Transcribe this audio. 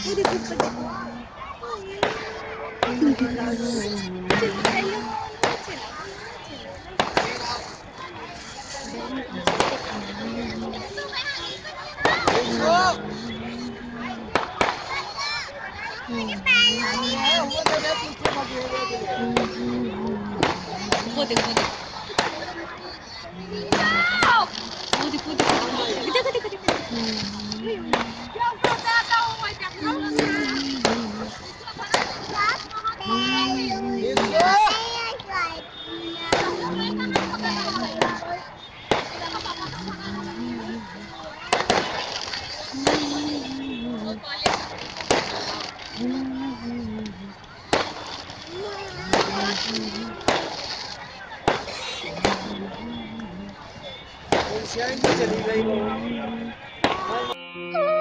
देखो ऊपर देखो। चलो हेलो बोलो, चलो बोलो, चलो वो देखो वो देखो देखो देखो देखो चली गई।